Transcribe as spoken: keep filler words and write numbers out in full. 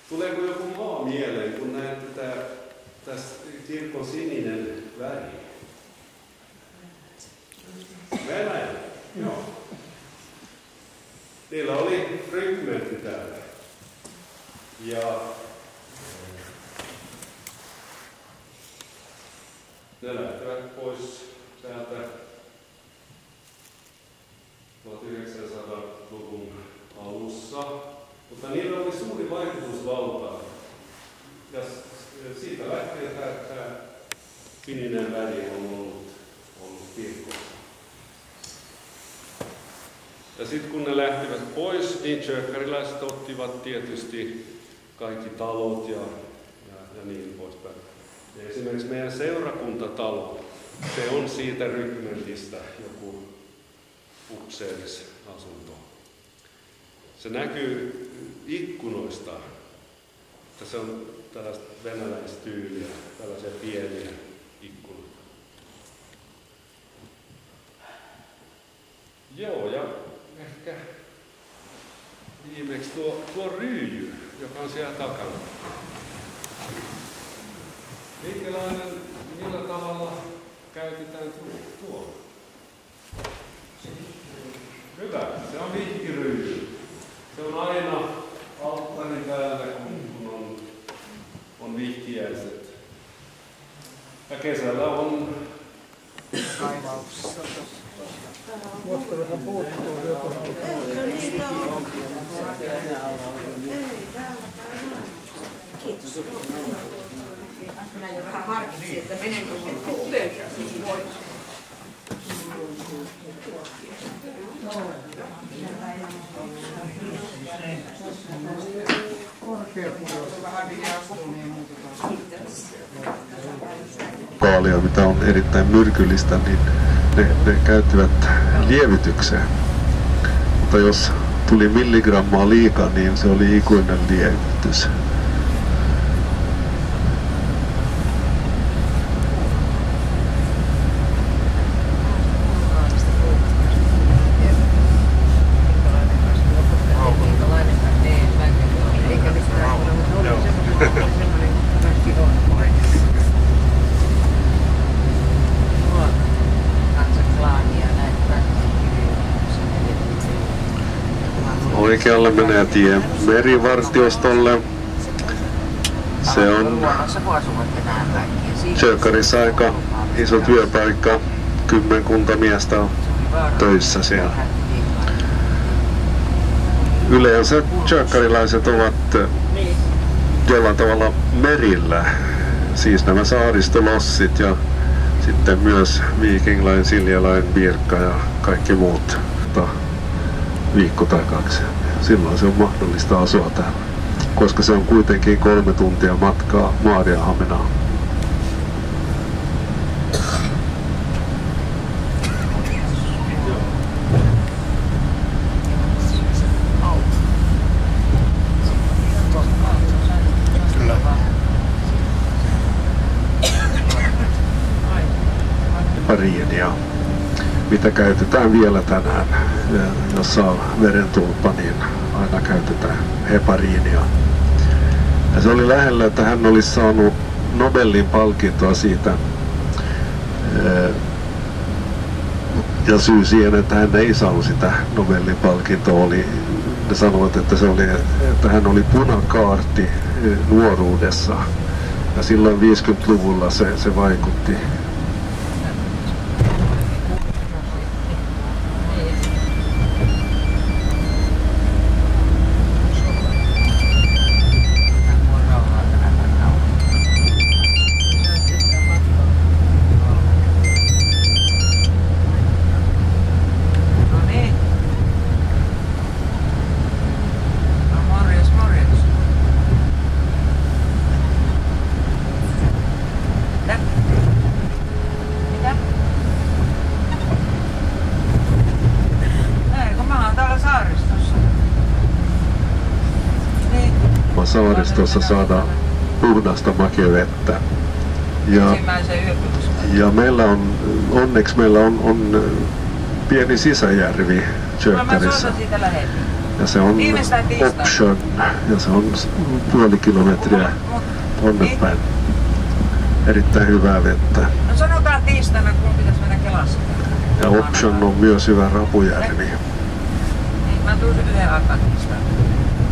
Tuleeko joku maa mieleen, kun näette tää, tässä kirkon sininen väri? Venäjä. Joo. Niillä oli rykmentti täällä. Ja ne lähtevät pois täältä tuhatyhdeksänsataaluvun alussa, mutta niillä oli suuri vaikutusvalta. Ja siitä lähtien tämä sininen väri on ollut, ollut kirkossa. Ja sitten kun ne lähtivät pois, niin tjökkäriläiset ottivat tietysti kaikki talot ja, ja, ja niin poispäin. Ja esimerkiksi meidän seurakuntatalo, se on siitä rykmentistä joku upseerisasunto. Se näkyy ikkunoista, että se on tällaista venäläistyyliä, tällaisia pieniä ikkunoita. Joo, ja ehkä viimeksi tuo, tuo ryijy, joka on siellä takana. Minkälainen, millä tavalla käytetään tuo? Hyvä, se on vihkiryijy. Se on aina alttarin päällä, kun on, on vihkiäiset. Ja kesällä on kaivauksessa. Voisiko vähän puuttua joku? Kiitos. Minä jo vähän harkitsin, että menenkö minun upeasti voit. Kaalia, mitä on erittäin myrkyllistä, niin ne, ne käyttivät lievitykseen. Mutta jos tuli milligrammaa liikaa, niin se oli ikuinen lievitys. Oikealle menee tie merivartiostolle. Se on Tjökkärissä aika iso työpaikka. Kymmenkunta miestä on töissä siellä. Yleensä tjökkäriläiset ovat jollain tavalla merillä. Siis nämä saaristolossit ja sitten myös Viking Line, Silja Line, Birka ja kaikki muut. Viikko tai kaksi. Silloin se on mahdollista asua täällä, koska se on kuitenkin kolme tuntia matkaa Maarianhaminaan. Hepariinia, mitä käytetään vielä tänään. Jos saa verentulppa, niin aina käytetään hepariinia. Ja se oli lähellä, että hän olisi saanut Nobelin palkintoa siitä. Ja syy siihen, että hän ei saanut sitä Nobelin palkintoa, oli, ne sanovat, että, se oli, että hän oli punakaarti nuoruudessa. Ja silloin viisikymmentäluvulla se, se vaikutti. Saaristossa saadaan puhdasta makeavettä. Ja, ja meillä on, onneksi meillä on, on pieni sisäjärvi Tjökkärissä. Ja se on Option ja se on puoli kilometriä tonne päin. Erittäin hyvää vettä. No sanotaan tiistaina, kun pitäisi mennä Kelassa. Ja Option on myös hyvä rapujärvi. Niin, mä tuun yhden aikaan tiistaina.